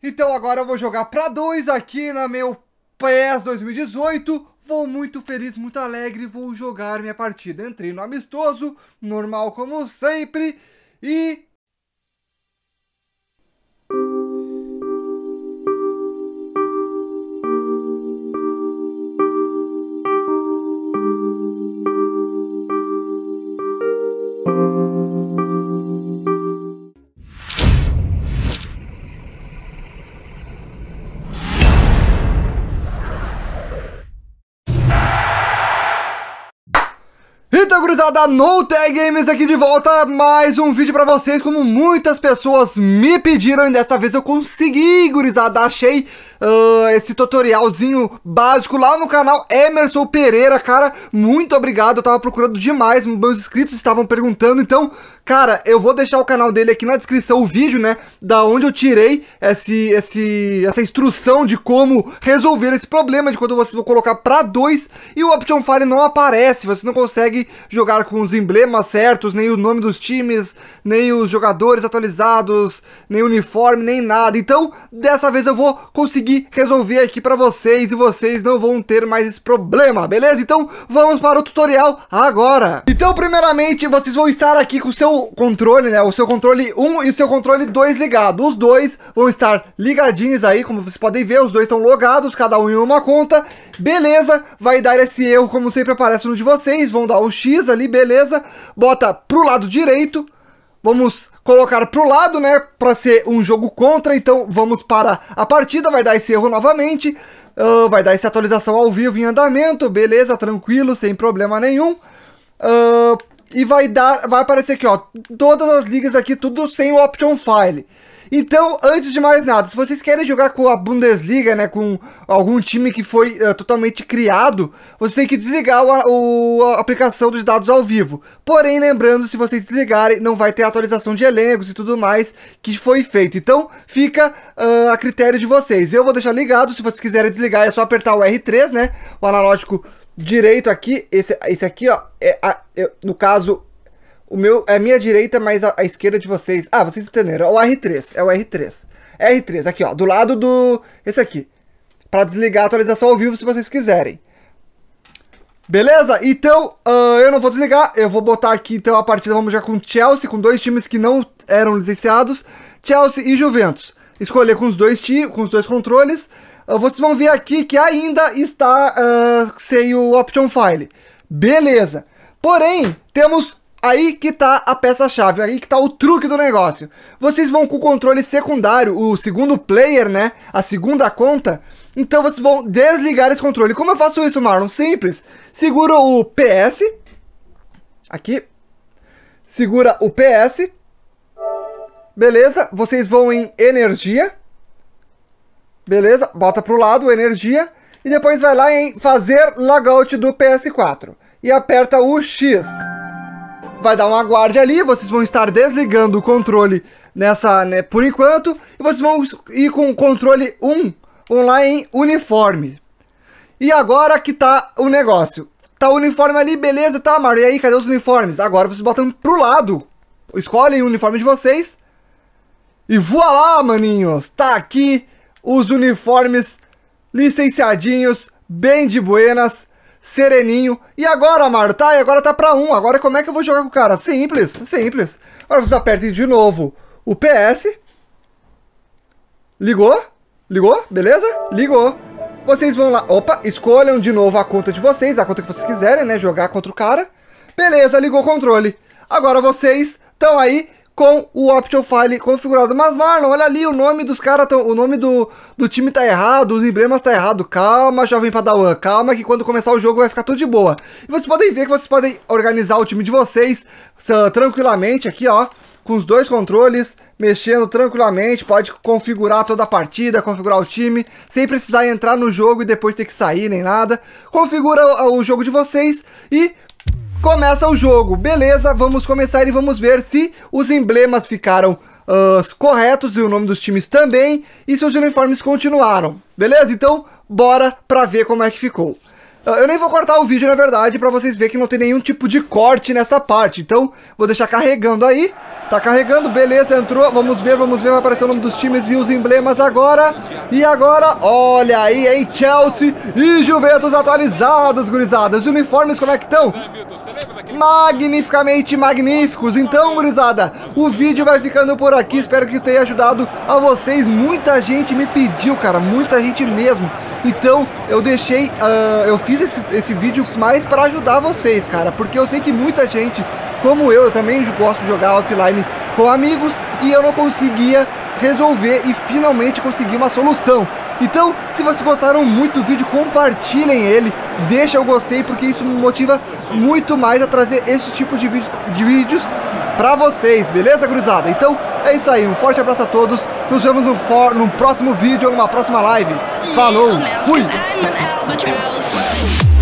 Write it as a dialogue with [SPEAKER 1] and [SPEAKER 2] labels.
[SPEAKER 1] Então agora eu vou jogar pra 2 aqui na meu PES 2018. Vou muito feliz, muito alegre, vou jogar minha partida. Entrei no amistoso, normal como sempre, e... Então, gurizada, NoTag Games aqui de volta, mais um vídeo pra vocês, como muitas pessoas me pediram, e dessa vez eu consegui, gurizada, achei esse tutorialzinho básico lá no canal Emerson Pereira, cara, muito obrigado, eu tava procurando demais, meus inscritos estavam perguntando, então, cara, eu vou deixar o canal dele aqui na descrição, o vídeo, né, da onde eu tirei essa instrução de como resolver esse problema, de quando vocês vão colocar pra 2 e o Option File não aparece, você não consegue jogar com os emblemas certos, nem o nome dos times, nem os jogadores atualizados, nem uniforme, nem nada. Então, dessa vez eu vou conseguir resolver aqui pra vocês e vocês não vão ter mais esse problema, beleza? Então, vamos para o tutorial agora. Então, primeiramente, vocês vão estar aqui com o seu controle, né? O seu controle 1 e o seu controle 2 ligado. Os dois vão estar ligadinhos aí, como vocês podem ver, os dois estão logados, cada um em uma conta. Beleza, vai dar esse erro como sempre aparece no de vocês, vão dar o X ali, beleza, bota pro lado direito, vamos colocar pro lado, né, pra ser um jogo contra, então vamos para a partida, vai dar esse erro novamente, vai dar essa atualização ao vivo em andamento, beleza, tranquilo, sem problema nenhum, e vai aparecer aqui, ó, todas as ligas aqui, tudo sem o Option File. Então, antes de mais nada, se vocês querem jogar com a Bundesliga, né, com algum time que foi totalmente criado, você tem que desligar a aplicação dos dados ao vivo. Porém, lembrando, se vocês desligarem, não vai ter atualização de elencos e tudo mais que foi feito. Então, fica a critério de vocês. Eu vou deixar ligado, se vocês quiserem desligar, é só apertar o R3, né, o analógico direito aqui, esse aqui, ó, no caso... O meu é a minha direita, mas a esquerda de vocês... Ah, vocês entenderam. É o R3. É o R3. R3, aqui, ó. Do lado do... Esse aqui. Para desligar a atualização ao vivo, se vocês quiserem. Beleza? Então, eu não vou desligar. Eu vou botar aqui, então, a partida. Vamos já com Chelsea, com dois times que não eram licenciados. Chelsea e Juventus. Escolher com os dois controles. Vocês vão ver aqui que ainda está sem o Option File. Beleza. Porém, temos... Aí que tá a peça-chave, aí que tá o truque do negócio. Vocês vão com o controle secundário, o segundo player, né? A segunda conta. Então vocês vão desligar esse controle. Como eu faço isso, Marlon? Simples. Segura o PS. Aqui. Segura o PS. Beleza. Vocês vão em energia. Beleza. Bota pro lado, energia. E depois vai lá em fazer logout do PS4. E aperta o X. Vai dar uma guarda ali, vocês vão estar desligando o controle nessa, né, por enquanto, e vocês vão ir com o controle 1, vão lá em uniforme. E agora que tá o negócio. Tá o uniforme ali, beleza, tá, Mário? E aí, cadê os uniformes? Agora vocês botam pro lado, escolhem o uniforme de vocês, e voilá, maninhos, tá aqui os uniformes licenciadinhos, bem de buenas, sereninho. E agora, Mário, tá? E agora tá pra 1. Agora como é que eu vou jogar com o cara? Simples, simples. Agora vocês apertem de novo o PS. Ligou? Ligou? Beleza? Ligou. Vocês vão lá, opa, escolham de novo a conta de vocês, a conta que vocês quiserem, né? Jogar contra o cara. Beleza, ligou o controle. Agora vocês estão aí com o Option File configurado. Mas, Marlon, olha ali, o nome dos caras, o nome do time tá errado, os emblemas tá errado. Calma, jovem padawan, calma que quando começar o jogo vai ficar tudo de boa. E vocês podem ver que vocês podem organizar o time de vocês tranquilamente aqui, ó, com os dois controles, mexendo tranquilamente, pode configurar toda a partida, configurar o time, sem precisar entrar no jogo e depois ter que sair nem nada. Configura o jogo de vocês e... começa o jogo, beleza, vamos começar e vamos ver se os emblemas ficaram corretos e o nome dos times também, e se os uniformes continuaram, beleza? Então, bora pra ver como é que ficou. Eu nem vou cortar o vídeo, na verdade, pra vocês verem que não tem nenhum tipo de corte nessa parte. Então, vou deixar carregando aí. Tá carregando, beleza, entrou. Vamos ver, vai aparecer o nome dos times e os emblemas agora. E agora, olha aí, hein, Chelsea e Juventus atualizados, gurizada. Os uniformes como é que estão? Magnificamente magníficos. Então, gurizada, o vídeo vai ficando por aqui. Espero que tenha ajudado a vocês. Muita gente me pediu, cara, muita gente mesmo. Então, eu deixei, eu fiz esse vídeo mais para ajudar vocês, cara, porque eu sei que muita gente, como eu também gosto de jogar offline com amigos e eu não conseguia resolver e finalmente consegui uma solução. Então, se vocês gostaram muito do vídeo, compartilhem ele, deixa o gostei, porque isso me motiva muito mais a trazer esse tipo de vídeos pra vocês, beleza, gurizada? Então, é isso aí, um forte abraço a todos, nos vemos no próximo vídeo ou numa próxima live. Falou, fui!